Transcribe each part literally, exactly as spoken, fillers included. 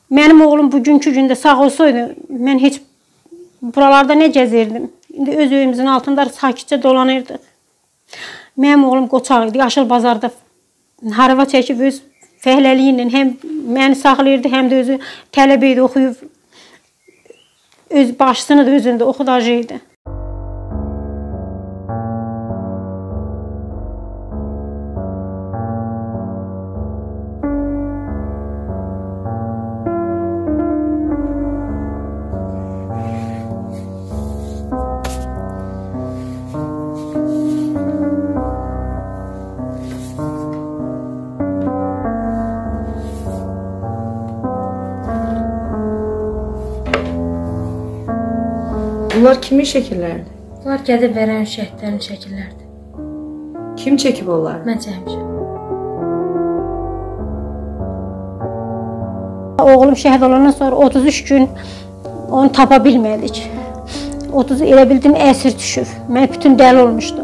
Mənim oğlum bugünkü gündə sağ olsaydı, mən heç buralarda nə gəzirdim. İndi öz evimizin altında sakitcə dolanırdıq. Mənim oğlum qoçaq idi, Yaşıl bazarda harava çəkib öz fəhləliyi ilə həm məni saxlayırdı, həm də özü tələbə idi, oxuyub, öz başçısını da özündə oxudacı idi. Bunlar kimin şəkilləridir? Bunlar Gədəbəy rayon şəhidlərinin şəkilləridir. Kim çəkib onları? Mən çəkmişəm. Oğlum şəhid olandan sonra otuz üç gün onu tapa bilmədik. otuz elə bildim əsir düşüb. Mən bütün dəli olmuşdum.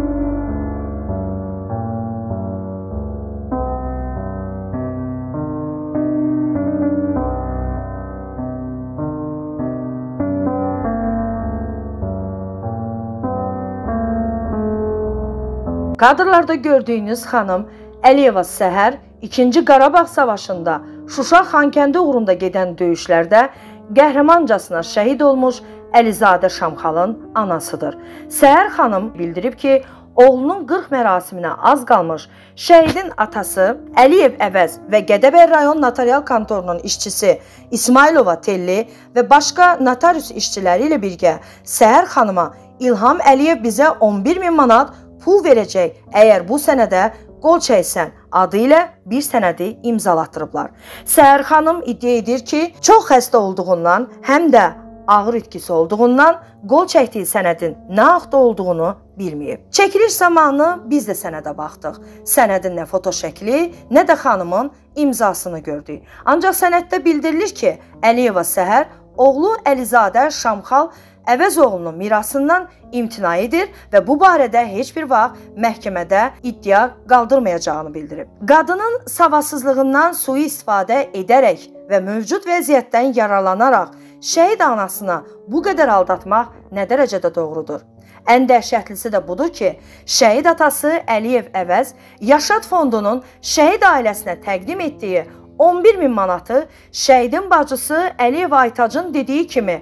Kadrlarda gördüyünüz xanım Əliyeva Səhər ikinci Qarabağ Savaşında Şuşa Xankəndi uğrunda gedən döyüşlərdə qəhrəmancasına şəhid olmuş Əlizadə Şamxalın anasıdır. Səhər xanım bildirib ki, oğlunun qırx mərasiminə az qalmış şəhidin atası Əliyev Əvəz və Gədəbəy rayon notarial kontorunun işçisi İsmailova Telli və başqa notarius işçiləri ilə birgə Səhər xanıma İlham Əliyev bizə on bir min manat pul verəcək, əgər bu sənədə qol çəksən adı ilə bir sənədi imzalatdırıblar. Səhər xanım iddia edir ki, çox xəstə olduğundan, həm də ağır itkisi olduğundan qol çəkdiyi sənədin nə haqda olduğunu bilməyib. Çəkiliş zamanı biz də sənədə baxdıq. Sənədin nə foto şəkli, nə də xanımın imzasını gördük. Ancaq sənəddə bildirilir ki, Əliyeva Səhər oğlu Əlizadə Şamxal Əvəz oğlunun mirasından imtina edir və bu barədə heç bir vaxt məhkəmədə iddia qaldırmayacağını bildirib. Qadının savadsızlığından sui-istifadə edərək və mövcud vəziyyətdən yararlanaraq şəhid anasına bu qədər aldatmaq nə dərəcədə doğrudur? Ən dəhşətlisi də budur ki, şəhid atası Əliyev Əvəz Yaşad Fondunun şəhid ailəsinə təqdim etdiyi on bir min manatı şəhidin bacısı Əliyev Aytacın dediyi kimi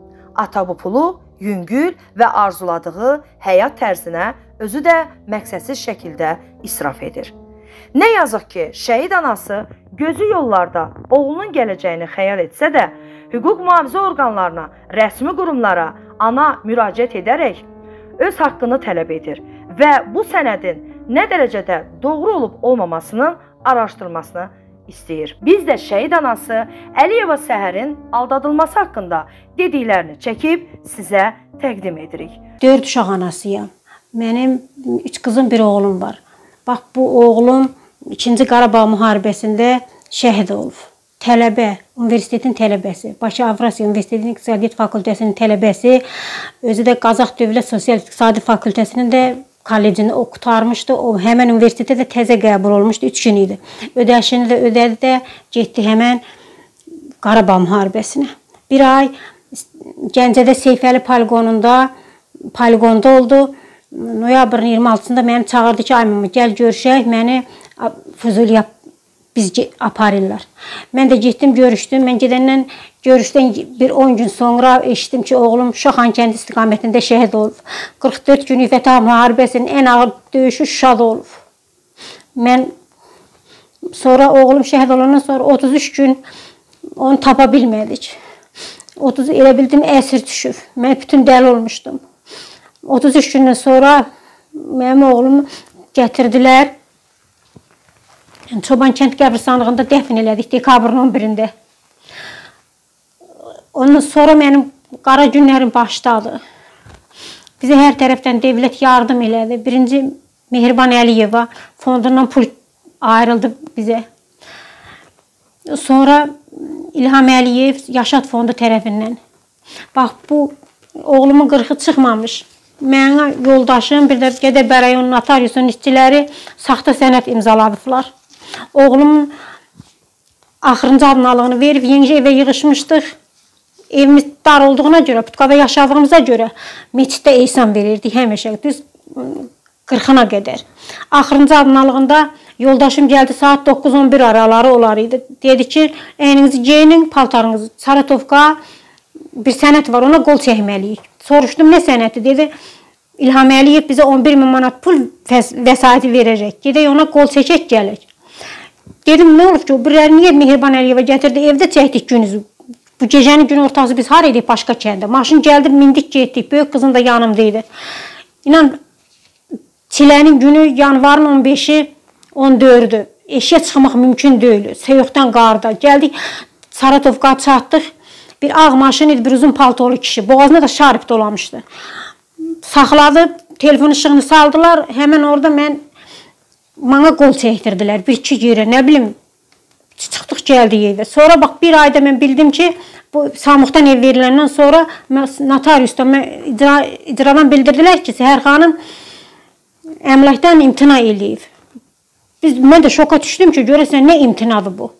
ata bu pulu yüngül və arzuladığı həyat tərzinə özü də məqsədsiz şəkildə israf edir. Nə yazıq ki, şəhid anası gözü yollarda oğlunun gələcəyini xəyal etsə də, hüquq mühafizə orqanlarına, rəsmi qurumlara ana müraciət edərək öz haqqını tələb edir və bu sənədin nə dərəcədə doğru olub olmamasının araşdırmasını istəyir. Biz də şəhid anası Əliyeva Səhərin aldadılması haqqında dediklərini çəkib sizə təqdim edirik. Dörd uşaq anasıyam. Mənim üç qızım, bir oğlum var. Bax, bu oğlum ikinci Qarabağ müharibəsində şəhid olub. Tələbə, universitetin tələbəsi, Bakı Avrasiya Universitetinin İqtisadiyyat Fakültəsinin tələbəsi, özü də Qazax Dövlət Sosial-İqtisadi Fakültəsinin də kollecini o qutarmışdı. O həmən universitetə də təzə qəbul olmuşdu. üç gün idi. Ödəşini də ödədi də getdi həmən Qarabağ müharibəsinə. Bir ay Gəncədə Seyfəli poligonunda poligonda oldu. Noyabrın iyirmi altısında məni çağırdı ki, ay mama gəl görüşək, məni Füzuliyə biz aparırlar. Mən də getdim, görüşdüm. Mən gedəndən görüşdən bir on gün sonra eşitdim ki, oğlum Şuşa Xankəndi istiqamətində şəhid olub. qırx dörd günlük Vətən müharibəsinin ən ağır döyüşü Şuşada olub. Mən sonra oğlum şəhid olandan sonra otuz üç gün onu tapa bilmədik. otuz elə bildim əsir düşüb. Mən bütün dəli olmuşdum. otuz üç gündən sonra mənim oğlumu gətirdilər. Çobankənd qəbristanlığında dəfn elədik dekabrın on birində. Ondan sonra mənim qara günlərim başladı. Bizə hər tərəfdən dövlət yardım elədi. Birinci Mehriban Əliyeva fondundan pul ayrıldı bizə. Sonra İlham Əliyev Yaşad Fondu tərəfindən. Bax, bu oğlumun qırxı çıxmamış. Mənim yoldaşım, bir də Gədəbəy rayon notariusunun işçiləri saxta sənəd imzaladılar. Oğlumun axırıncı alınalığını verib yenicə evə yığışmışdıq. Evimiz dar olduğuna görə, putkada yaşadığımıza görə meçiddə ehsan verirdik həmişə. Düz qırxına qədər. Axırıncı alınalığında yoldaşım gəldi, saat doqquz on bir araları olar idi. Dedi ki, əyninizi geyinin, paltarınızı. Saratovka bir sənət var, ona qol çəkməliyik. Soruşdum, nə sənəti? Dedi, İlham Əliyev bizə on bir min manat pul vəsaiti verəcək. Gedək ona qol çəkək, gələk. Dedim, nə olub ki, o birləri niyə Mehriban Əliyeva gətirdi, evdə çəkdik günüzü. Bu gecənin gün ortası biz har idik başqa kəndə. Maşın gəldi, mindik, getdik. Böyük qızım da yanımdaydı. İnan, çilənin günü yanvarın on beşi on dördü. Eşiyə çıxmaq mümkün deyil. Soyuqdan qarda. Gəldik, Saratovka çatdıq. Bir ağ maşın idi, bir uzun paltolu kişi. Boğazına da şarip dolamışdı. Saxladı, telefon işığını saldılar. Həmən orada mən bana qol çəkdirdilər. Bir-iki yerə, nə bilim, çıxdıq gəldik evə. Sonra bax, bir ayda mən bildim ki, bu Samuqdan ev veriləndən sonra notariusda icra, icradan bildirdilər ki, Səhər xanım əmləkdən imtina eləyib. Biz, mən də şoka düşdüm ki, görəsən nə imtinadır bu?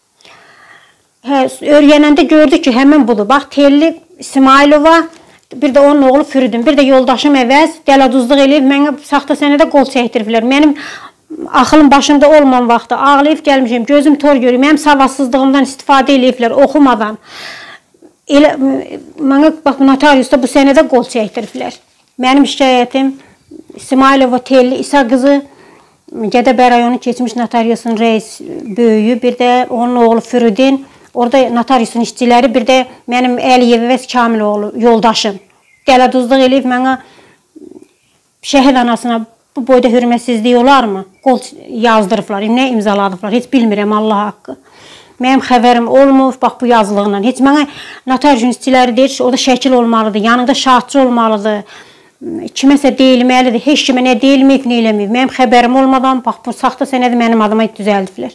Hə, öyrənəndə gördük ki, həmən budur. Bax, Telli İsmailova, bir də onun oğlu Fürüdün, bir də yoldaşım əvəz dələduzluq eləyib, mənə saxta sənədə qol çəkdiriblər. Mənim axılım başımda olmayan vaxtda ağlayıb gəlmişəm, gözüm tor görüb, mənim savadsızlığımdan istifadə eləyiblər, oxumadan. Elə, mənə bax, notariusda bu sənədə qol çəkdiriblər. Mənim şikayətim İsmailova Telli İsa qızı, Gədəbəy rayonu keçmiş notariusun reis böyüyü, bir də onun oğlu Fürüdün, orada notariusun işçiləri, bir də mənim Əliyev və Kamiloğlu yoldaşım. Dələduzluq eləyib mənə şəhid anasına bu boyda hürmətsizlik olarmı? Qol yazdırıblar, nə imzaladıblar, heç bilmirəm Allah haqqı. Mənim xəbərim olmur, bax bu yazılığla. Heç mənə notariusun işçiləri deyir ki, orada şəkil olmalıdır, yanında şahidçi olmalıdır. Kiməsə deyilməlidir, heç kimə nə deyilməyib, nə eləməyib. Mənim xəbərim olmadan, bax bu saxta sənədi mənim adıma düzəldiblər.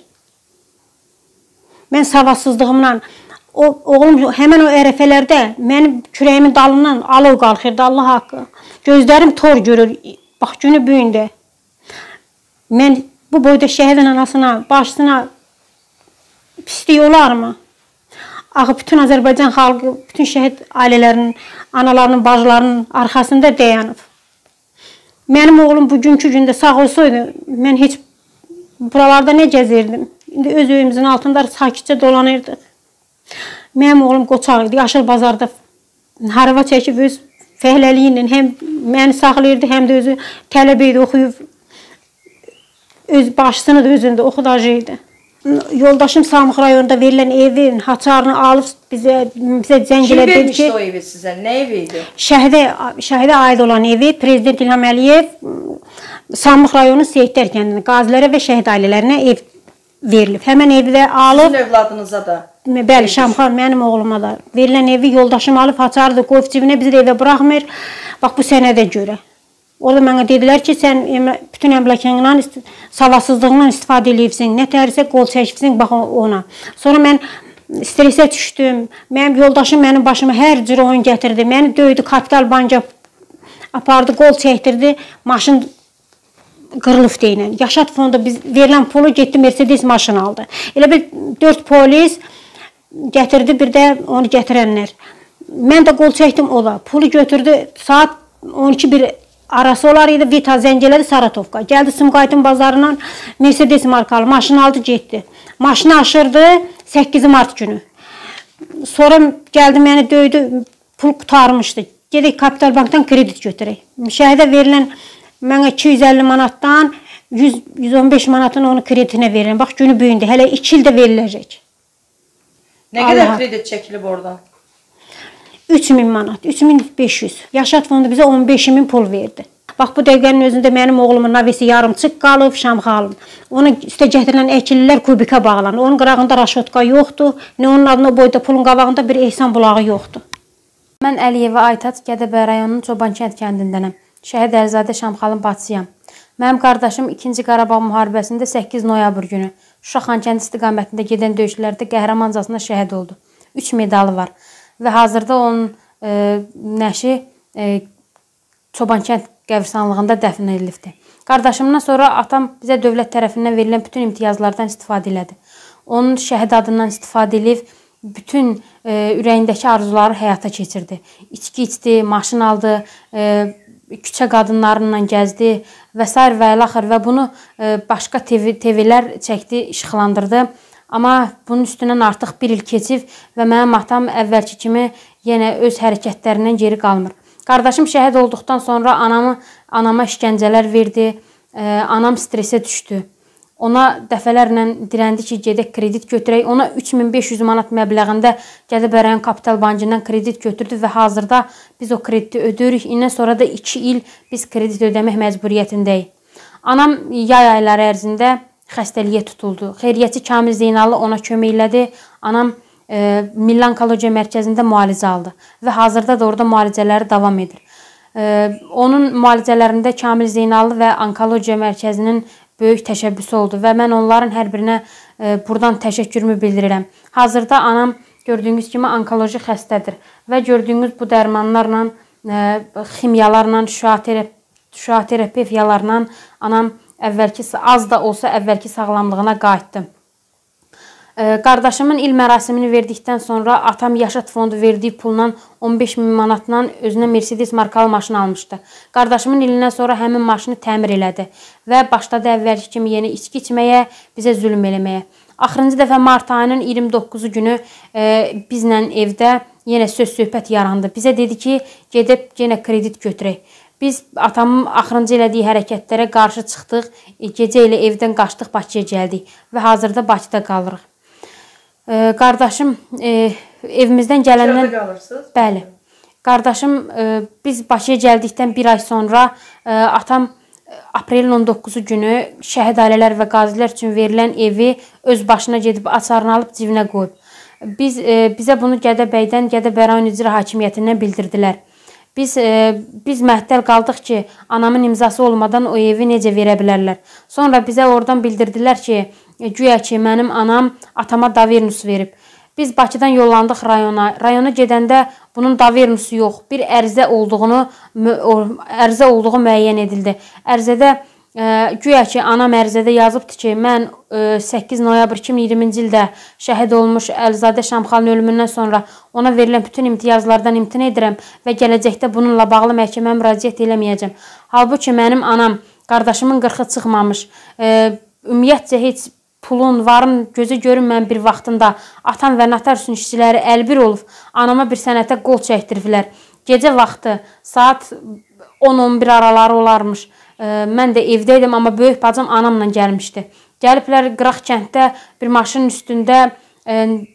Mən savadsızlığımla, o, oğlum həmən o ərəfələrdə mənim kürəyimin dalından alov qalxırdı, Allah haqqı. Gözlərim tor görür, bax günü büyündə. Mən bu boyda şəhidin anasına, başçısına pislik olarmı? Axı, bütün Azərbaycan xalqı, bütün şəhid ailələrinin, analarının, bacılarının arxasında dayanıb. Mənim oğlum bugünkü gündə sağ olsaydı, mən heç buralarda nə gəzirdim? İndi öz öyümüzün altında sakitcə dolanırdıq. Mənim oğlum qoçaq idi, yaşıl bazarda harava çəkib öz fəhləliyi ilə həm məni saxlayırdı, həm də özü tələbə idi, oxuyub, öz başçısını da özündə oxudacı idi. Yoldaşım Samuq rayonunda verilən evin haçarını alıb bizə, bizə zəng Kim elədi ki... vermişdi o evi sizə? Nə evi idi? Şəhidə, şəhidə aid olan evi Prezident İlham Əliyev Samuq rayonu Seyidlər kəndində qazilərə və şəhid ailələrinə ev verilib. Həmən evi də alıb... Sizin evladınıza da? Bəli, Şamxan, mənim oğluma da. Verilən evi yoldaşım alıb haçardı, qoyub cibinə, bizi də evə buraxmır. Bax, bu sənədə görə. Orada mənə dedilər ki, sən bütün əmlakından, savadsızlığından istifadə edibsin, nə tərisə qol çəkibsin, bax ona. Sonra mən stresə düşdüm, mənim yoldaşım mənim başıma hər cür oyun gətirdi, məni döydü, kapital banka apardı, qol çəkdirdi, maşın qırılıb deyilən. Yaşat fonda biz verilən pulu getdi, Mercedes maşın aldı. Elə bir dörd polis gətirdi, bir də onu gətirənlər. Mən də qol çəkdim o da. Pulu götürdü, saat on iki bir arası olar idi, Vita zəng elədi Saratovka. Gəldi Sumqayıtın bazarından Mercedes markalı maşın aldı, getdi. Maşını aşırdı səkkiz mart günü. Sonra gəldi, məni döydü, pul qutarmışdı. Gedək Kapital Bankdan kredit götürək. Şəhidə verilən mənə iki yüz əlli manatdan yüz yüz on beş manatın onu kreditinə verirəm. Bax, günü büyündü, hələ iki ildə veriləcək. Nə qədər kredit çəkilib oradan? üç min manat, üç min beş yüz. Yaşat fondu bizə on beş min pul verdi. Bax, bu dəqiqənin özündə mənim oğlumun navisi yarımçıq qalıb, Şamxalım. Onun üstə gətirilən əkililər kubika bağlanır. Onun qırağında raşotka yoxdur, nə onun adına boyda pulun qabağında bir ehsan bulağı yoxdur. Mən Əliyeva Aytaç, Gədəbəy rayonunun Çobankənd kəndindənəm. Şəhid Əlizadə Şamxalın bacısıyam. Mənim qardaşım ikinci Qarabağ müharibəsində səkkiz noyabr günü Şuşa Xankəndi istiqamətində gedən döyüşlərdə qəhrəmancasına şəhid oldu. üç medalı var. Və hazırda onun e, nəşi e, Çobankənd qəbirstanlığında dəfn edilibdir. Qardaşımdan sonra atam bizə dövlət tərəfindən verilən bütün imtiyazlardan istifadə elədi. Onun şəhid adından istifadə edib bütün e, ürəyindəki arzuları həyata keçirdi. İçki içdi, maşın aldı, e, küçə qadınlarla gəzdi və s. və ilaxır və bunu e, başqa TV, TVlər çəkdi, işıqlandırdı. Amma bunun üstündən artıq bir il keçib və mənim atam əvvəlki kimi yenə öz hərəkətlərindən geri qalmır. Qardaşım şəhid olduqdan sonra anamı, anama işgəncələr verdi, e, anam stresə düşdü. Ona dəfələrlə diləndi ki, gedək kredit götürək. Ona üç min beş yüz manat məbləğində Gədəbəy rayon Kapital Bankından kredit götürdü və hazırda biz o krediti ödəyirik. İndən sonra da iki il biz kredit ödəmək məcburiyyətindəyik. Anam yay ayları ərzində xəstəliyə tutuldu. Xeyriyyətçi Kamil Zeynallı ona kömək elədi. Anam e, Milli Onkologiya Mərkəzində müalicə aldı və hazırda da orada müalicələri davam edir. E, onun müalicələrində Kamil Zeynallı və Onkologiya Mərkəzinin böyük təşəbbüsü oldu və mən onların hər birinə e, buradan təşəkkürümü bildirirəm. Hazırda anam gördüyünüz kimi onkoloji xəstədir və gördüyünüz bu dərmanlarla, e, ximiyalarla, şüa terapiyalarla anam əvvəlki, az da olsa əvvəlki sağlamlığına qayıtdı. E, qardaşımın il mərasimini verdikdən sonra atam Yaşat fondu verdiyi pulla on beş min manatla özünə Mercedes markalı maşın almışdı. Qardaşımın ilindən sonra həmin maşını təmir elədi və başladı əvvəlki kimi yeni içki içməyə, bizə zülm eləməyə. Axırıncı dəfə mart ayının iyirmi doqquzu günü e, bizlə evdə yenə söz-söhbət yarandı. Bizə dedi ki, gedib yenə kredit götürək. Biz atamın axırıncı elədiyi hərəkətlərə qarşı çıxdıq, gecə ilə evdən qaçdıq, Bakıya gəldik və hazırda Bakıda qalırıq. E, qardaşım e, evimizdən gələndən... Şəhərdə qalırsınız? Bəli. Qardaşım e, biz Bakıya gəldikdən bir ay sonra e, atam aprelin on doqquzu günü şəhid ailələr və qazilər üçün verilən evi öz başına gedib açarını alıb cibinə qoyub. Biz e, bizə bunu Gədəbəydən, Gədəbəy rayon icra hakimiyyətindən bildirdilər. Biz e, biz məhdəl qaldıq ki, anamın imzası olmadan o evi necə verə bilərlər. Sonra bizə oradan bildirdilər ki, güya ki, mənim anam atama davernus verib. Biz Bakıdan yollandıq rayona. Rayona gedəndə bunun davernüsü yox, bir ərizə olduğunu ərizə olduğu müəyyən edildi. Ərizədə e, güya ki, anam ərizədə yazıbdı ki, mən e, səkkiz noyabr iki min iyirminci ildə şəhid olmuş Əlizadə Şamxalın ölümündən sonra ona verilən bütün imtiyazlardan imtina edirəm və gələcəkdə bununla bağlı məhkəməyə müraciət eləməyəcəm. Halbuki mənim anam qardaşımın qırxı çıxmamış, e, ümumiyyətcə heç pulun, varın gözü görünməyən bir vaxtında atam və notariusun işçiləri əlbir olub, anama bir sənətə qol çəkdiriblər. Gecə vaxtı saat on on bir araları olarmış. E, mən də evdəydim, amma böyük bacım anamla gəlmişdi. Gəliblər Qıraq kənddə bir maşının üstündə e,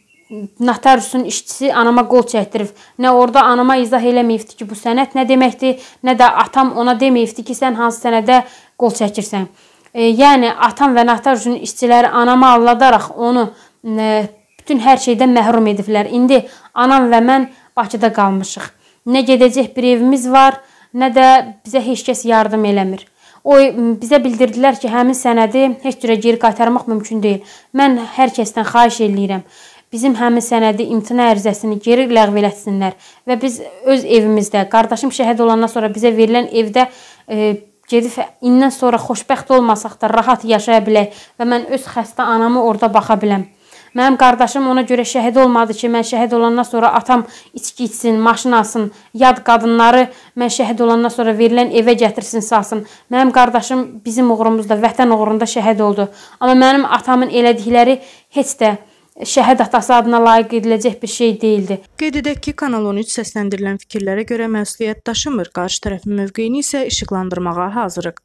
notariusun işçisi anama qol çəkdirib. Nə orada anama izah eləməyibdi ki, bu sənət nə deməkdir, nə də atam ona deməyibdi ki, sən hansı sənədə qol çəkirsən. E, yəni atam və notariusun işçiləri anamı alladaraq onu e, bütün hər şeydən məhrum ediblər. İndi anam və mən Bakıda qalmışıq. Nə gedəcək bir evimiz var, nə də bizə heç kəs yardım eləmir. O bizə bildirdilər ki, həmin sənədi heç cürə geri qaytarmaq mümkün deyil. Mən hər kəsdən xahiş eləyirəm. Bizim həmin sənədi imtina ərizəsini geri ləğv etsinlər və biz öz evimizdə, qardaşım şəhid olandan sonra bizə verilən evdə e, gedib indən sonra xoşbəxt olmasaq da rahat yaşaya bilək və mən öz xəstə anamı orada baxa biləm. Mənim qardaşım ona görə şəhid olmadı ki, mən şəhid olandan sonra atam içki içsin, maşın alsın, yad qadınları mən şəhid olandan sonra verilən evə gətirsin, salsın. Mənim qardaşım bizim uğrumuzda, vətən uğrunda şəhid oldu. Amma mənim atamın elədikləri heç də şəhid atası adına layiq ediləcək bir şey deyildi. Qeyd edək ki, Kanal on üç səsləndirilən fikirlərə görə məsuliyyət daşımır, qarşı tərəfin mövqeyini isə işıqlandırmağa hazırıq.